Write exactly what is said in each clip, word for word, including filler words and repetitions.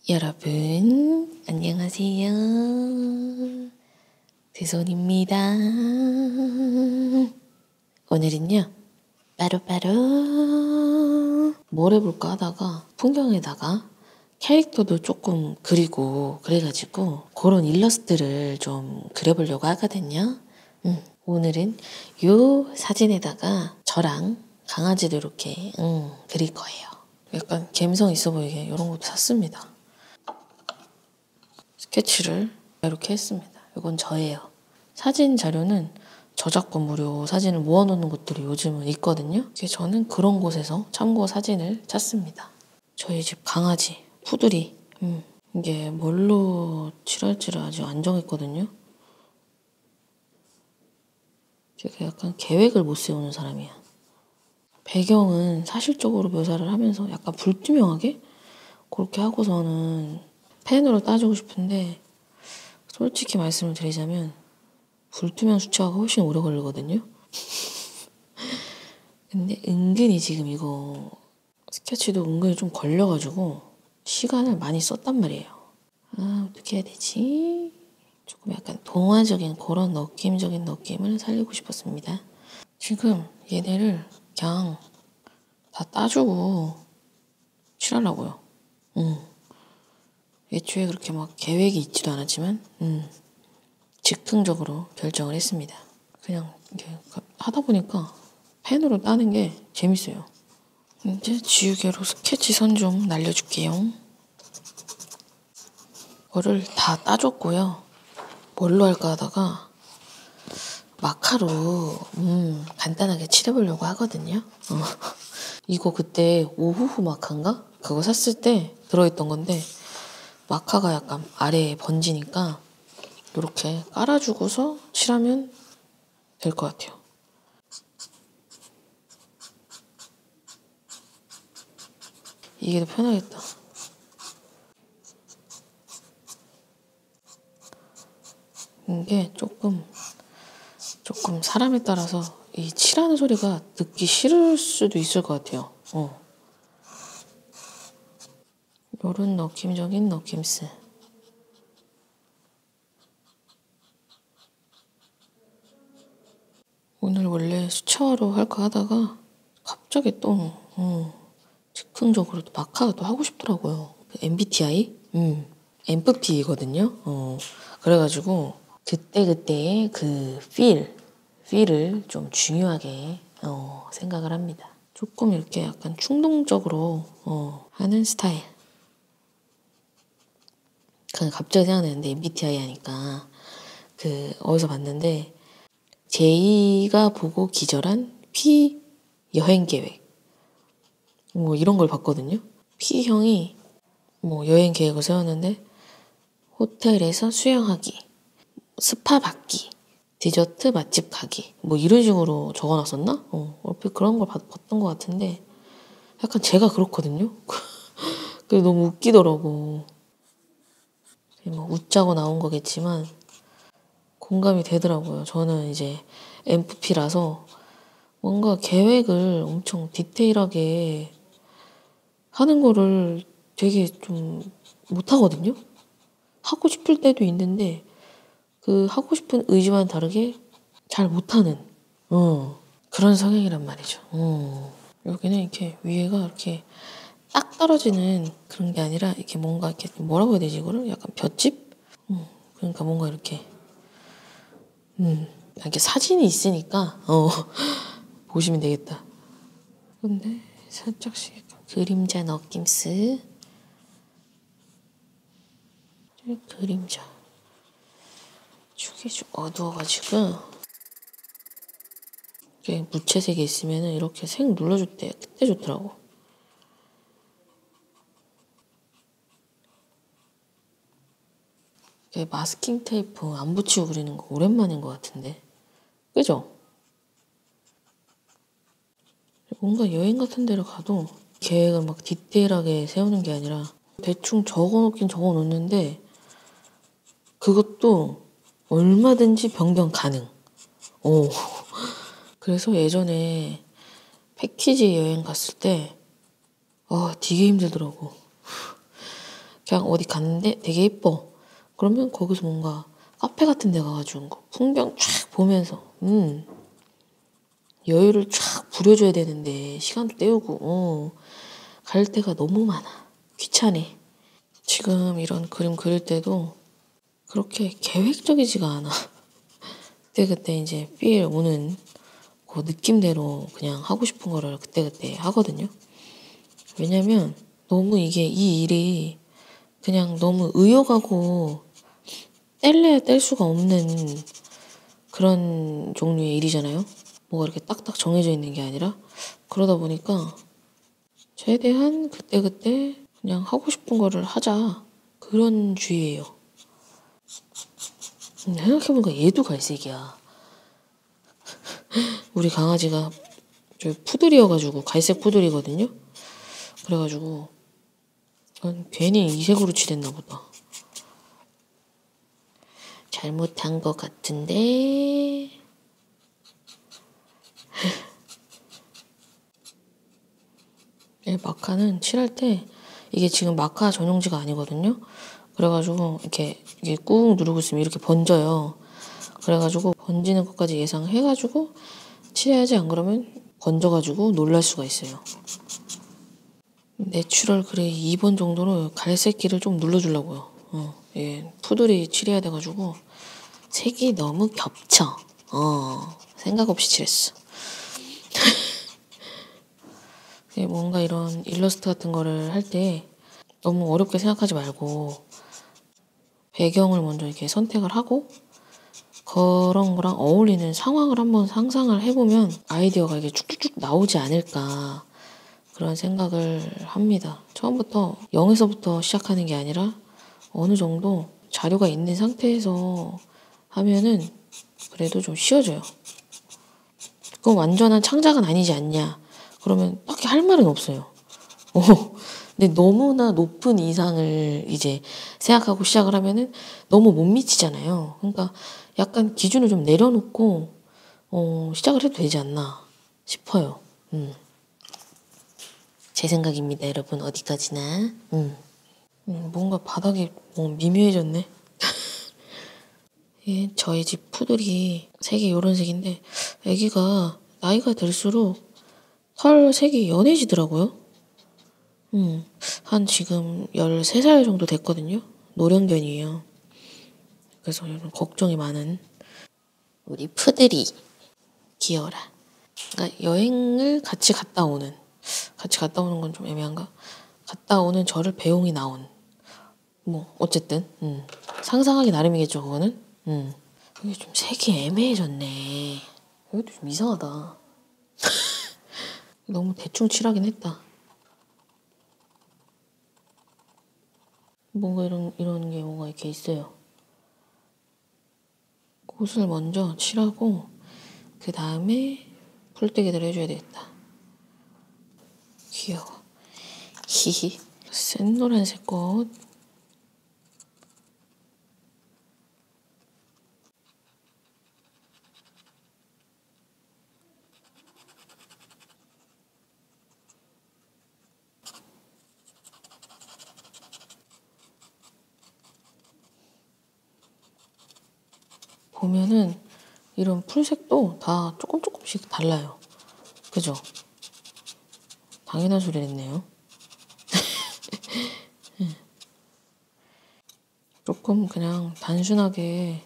여러분 안녕하세요. 드손입니다. 오늘은요 빠로빠로 뭘 해볼까 하다가 풍경에다가 캐릭터도 조금 그리고 그래가지고 그런 일러스트를 좀 그려보려고 하거든요. 음, 오늘은 요 사진에다가 저랑 강아지도 이렇게 음, 그릴 거예요. 약간 감성 있어 보이게 이런 것도 샀습니다. 스케치를 이렇게 했습니다. 이건 저예요. 사진 자료는 저작권 무료 사진을 모아놓는 곳들이 요즘은 있거든요. 저는 그런 곳에서 참고 사진을 찾습니다. 저희 집 강아지 푸들이 음, 이게 뭘로 칠할지를 아직 안 정했거든요. 제가 약간 계획을 못 세우는 사람이야. 배경은 사실적으로 묘사를 하면서 약간 불투명하게 그렇게 하고서는 펜으로 따주고 싶은데 솔직히 말씀을 드리자면 불투명 수채화가 훨씬 오래 걸리거든요. 근데 은근히 지금 이거 스케치도 은근히 좀 걸려가지고 시간을 많이 썼단 말이에요. 아, 어떻게 해야 되지? 조금 약간 동화적인 그런 느낌적인 느낌을 살리고 싶었습니다. 지금 얘네를 그냥 다 따주고 칠하려고요. 음. 애초에 그렇게 막 계획이 있지도 않았지만 음. 즉흥적으로 결정을 했습니다. 그냥 이렇게 하다 보니까 펜으로 따는 게 재밌어요. 이제 지우개로 스케치 선 좀 날려줄게요. 이거를 다 따줬고요. 뭘로 할까 하다가 마카로 음, 간단하게 칠해보려고 하거든요. 어. 이거 그때 오후후 마카인가? 그거 샀을 때 들어있던 건데 마카가 약간 아래에 번지니까 이렇게 깔아주고서 칠하면 될 것 같아요. 이게 더 편하겠다. 이게 조금 조금 사람에 따라서 이 칠하는 소리가 듣기 싫을 수도 있을 것 같아요. 어. 요런 느낌적인 느낌스. 오늘 원래 수채화로 할까 하다가 갑자기 또 어, 즉흥적으로 또 마카가 또 하고 싶더라고요. 엠비티아이? 음, 엠프피거든요. 어, 그래가지고 그때그때의 그 필, 필을 좀 중요하게 어, 생각을 합니다. 조금 이렇게 약간 충동적으로 어, 하는 스타일. 그냥 갑자기 생각나는데 엠비티아이 하니까 그 어디서 봤는데 제이가 보고 기절한 P 여행 계획 뭐 이런 걸 봤거든요. P형이 뭐 여행 계획을 세웠는데 호텔에서 수영하기, 스파 받기, 디저트 맛집 가기 뭐 이런 식으로 적어놨었나? 어, 얼핏 그런 걸 봤, 봤던 것 같은데 약간 제가 그렇거든요. 그게 너무 웃기더라고. 뭐 웃자고 나온 거겠지만 공감이 되더라고요. 저는 이제 엠프피라서 뭔가 계획을 엄청 디테일하게 하는 거를 되게 좀 못하거든요. 하고 싶을 때도 있는데 그 하고 싶은 의지와는 다르게 잘 못하는 어, 그런 성향이란 말이죠. 어. 여기는 이렇게 위에가 이렇게 딱 떨어지는 그런 게 아니라 이렇게 뭔가 이렇게 뭐라고 해야 되지 이거를? 약간 볏짚? 음, 그러니까 뭔가 이렇게 음, 이렇게 사진이 있으니까 어, 보시면 되겠다. 근데 살짝씩 그림자 느낌스 그림자 축이 좀 어두워가지고 이렇게 무채색이 있으면 이렇게 색 눌러줄 때 그때 좋더라고. 마스킹 테이프 안 붙이고 그리는 거 오랜만인 것 같은데 그죠? 뭔가 여행 같은 데를 가도 계획을 막 디테일하게 세우는 게 아니라 대충 적어놓긴 적어놓는데 그것도 얼마든지 변경 가능. 오. 그래서 예전에 패키지 여행 갔을 때 아, 되게 힘들더라고. 그냥 어디 갔는데 되게 예뻐. 그러면 거기서 뭔가 카페 같은 데 가가지고 풍경 쫙 보면서 음 여유를 쫙 부려줘야 되는데 시간도 때우고 어, 갈 데가 너무 많아. 귀찮네. 지금 이런 그림 그릴 때도 그렇게 계획적이지가 않아. 그때그때 이제 필 오는 그 느낌대로 그냥 하고 싶은 거를 그때그때 하거든요. 왜냐면 너무 이게 이 일이 그냥 너무 의욕하고 뗄래야 뗄 수가 없는 그런 종류의 일이잖아요. 뭐가 이렇게 딱딱 정해져 있는 게 아니라 그러다 보니까 최대한 그때그때 그냥 하고 싶은 거를 하자 그런 주의예요. 생각해보니까 얘도 갈색이야. 우리 강아지가 저 푸들이어가지고 갈색 푸들이거든요. 그래가지고 괜히 이색으로 칠했나 보다. 잘못한 것 같은데 마카는 칠할 때 이게 지금 마카 전용지가 아니거든요. 그래가지고 이렇게, 이게 꾹 누르고 있으면 이렇게 번져요. 그래가지고 번지는 것까지 예상해가지고 칠해야지, 안 그러면 번져가지고 놀랄 수가 있어요. 내추럴 그레이 이 번 정도로 갈색기를 좀 눌러주려고요. 어, 예, 푸들이 칠해야 돼가지고 색이 너무 겹쳐. 어, 생각 없이 칠했어. 뭔가 이런 일러스트 같은 거를 할 때 너무 어렵게 생각하지 말고 배경을 먼저 이렇게 선택을 하고 그런 거랑 어울리는 상황을 한번 상상을 해보면 아이디어가 이게 쭉쭉쭉 나오지 않을까 그런 생각을 합니다. 처음부터 영에서부터 시작하는 게 아니라 어느 정도 자료가 있는 상태에서 하면은 그래도 좀 쉬워져요. 그건 완전한 창작은 아니지 않냐. 그러면 딱히 할 말은 없어요. 어, 근데 너무나 높은 이상을 이제 생각하고 시작을 하면은 너무 못 미치잖아요. 그러니까 약간 기준을 좀 내려놓고 어, 시작을 해도 되지 않나 싶어요. 음. 제 생각입니다, 여러분. 어디까지나. 음. 음, 뭔가 바닥이 뭐 미묘해졌네. 예, 저희 집 푸들이 색이 요런 색인데 애기가 나이가 들수록 털 색이 연해지더라고요. 음, 한 지금 열세 살 정도 됐거든요. 노령견이에요. 그래서 걱정이 많은 우리 푸들이 귀여워라. 그러니까 여행을 같이 갔다 오는, 같이 갔다 오는 건 좀 애매한가? 갔다 오는 저를 배웅이 나온, 뭐 어쨌든 음, 상상하기 나름이겠죠 그거는. 음. 이게 좀 색이 애매해졌네. 이것도 좀 이상하다. 너무 대충 칠하긴 했다. 뭔가 이런 이런 게 뭔가 이렇게 있어요. 꽃을 먼저 칠하고 그 다음에 풀떼기들을 해줘야 되겠다. 귀여워. 히히. 센 노란색 꽃. 보면은 이런 풀색도 다 조금 조금씩 달라요. 그죠? 당연한 소리를 했네요. 조금 그냥 단순하게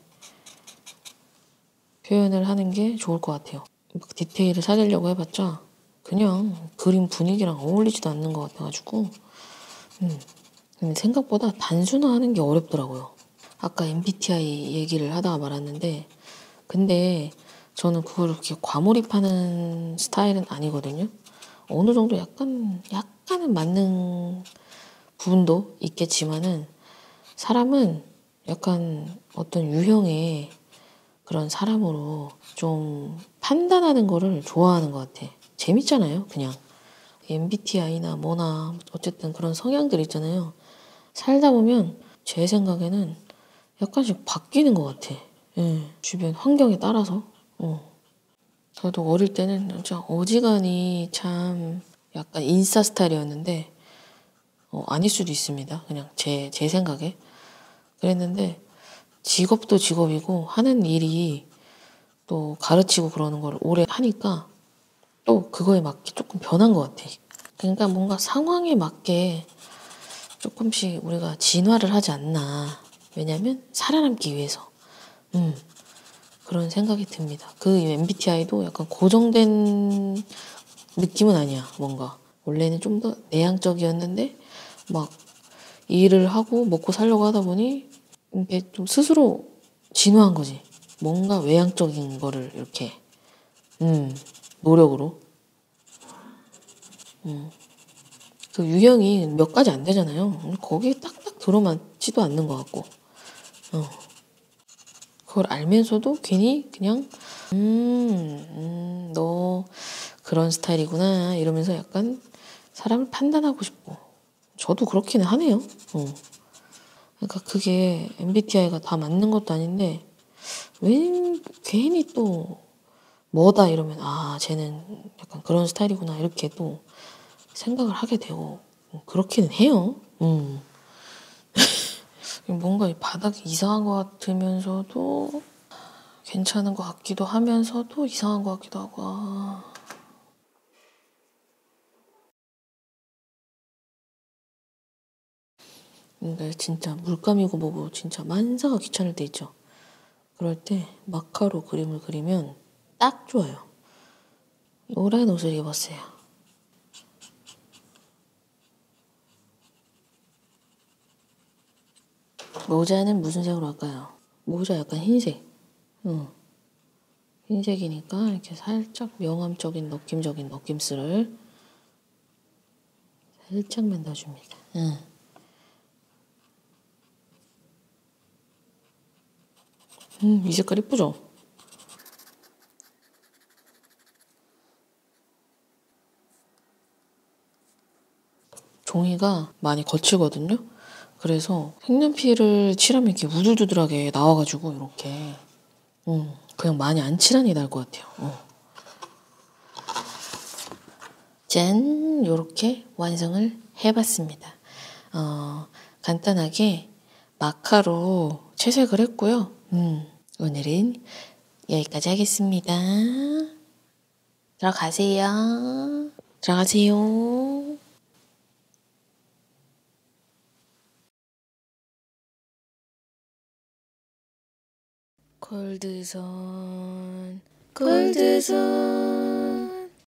표현을 하는 게 좋을 것 같아요. 디테일을 살리려고 해봤자 그냥 그림 분위기랑 어울리지도 않는 것 같아가지고 음. 근데 생각보다 단순화하는 게 어렵더라고요. 아까 엠비티아이 얘기를 하다가 말았는데 근데 저는 그걸 그렇게 과몰입하는 스타일은 아니거든요. 어느 정도 약간 약간은 맞는 부분도 있겠지만은 사람은 약간 어떤 유형의 그런 사람으로 좀 판단하는 거를 좋아하는 것 같아. 재밌잖아요, 그냥. 엠비티아이나 뭐나 어쨌든 그런 성향들 있잖아요. 살다 보면 제 생각에는 약간씩 바뀌는 것 같아. 예, 주변 환경에 따라서. 어. 저도 어릴 때는 진짜 어지간히 참 약간 인싸 스타일이었는데 어, 아닐 수도 있습니다. 그냥 제, 제 생각에. 그랬는데 직업도 직업이고 하는 일이 또 가르치고 그러는 걸 오래 하니까 또 그거에 맞게 조금 변한 것 같아. 그러니까 뭔가 상황에 맞게 조금씩 우리가 진화를 하지 않나. 왜냐면 살아남기 위해서. 음, 그런 생각이 듭니다. 그 엠비티아이도 약간 고정된 느낌은 아니야. 뭔가 원래는 좀 더 내향적이었는데 막 일을 하고 먹고 살려고 하다 보니 이게 좀 스스로 진화한 거지. 뭔가 외향적인 거를 이렇게 음, 노력으로. 음. 그 유형이 몇 가지 안 되잖아요. 거기에 딱딱 들어맞지도 않는 것 같고. 어. 그걸 알면서도 괜히 그냥 음, 음, 너 그런 스타일이구나 이러면서 약간 사람을 판단하고 싶고. 저도 그렇기는 하네요. 어. 그러니까 그게 엠비티아이가 다 맞는 것도 아닌데 왜 괜히 또 뭐다 이러면 아 쟤는 약간 그런 스타일이구나 이렇게 또 생각을 하게 되고 그렇기는 해요. 음. 뭔가 이 바닥이 이상한 것 같으면서도 괜찮은 것 같기도 하면서도 이상한 것 같기도 하고 아. 근데 진짜 물감이고 뭐고 진짜 만사가 귀찮을 때 있죠. 그럴 때 마카로 그림을 그리면 딱 좋아요. 노란 옷을 입었어요. 모자는 무슨 색으로 할까요? 모자 약간 흰색. 응. 흰색이니까 이렇게 살짝 명암적인 느낌적인 느낌스를 살짝만 넣어줍니다. 응. 음, 이 색깔 이쁘죠? 종이가 많이 거칠거든요. 그래서 색연필을 칠하면 이렇게 우들두들하게 나와가지고 이렇게 음, 그냥 많이 안 칠하는 게 나을 것 같아요. 어. 짠! 요렇게 완성을 해봤습니다. 어, 간단하게 마카로 채색을 했고요. 음, 오늘은 여기까지 하겠습니다. 들어가세요. 들어가세요. 골드선, 골드선.